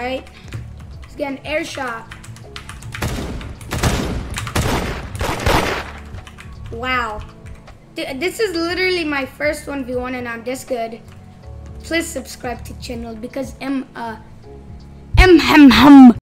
Alright. Let's get an air shot. Wow. This is literally my first 1v1 and I'm this good. Please subscribe to the channel because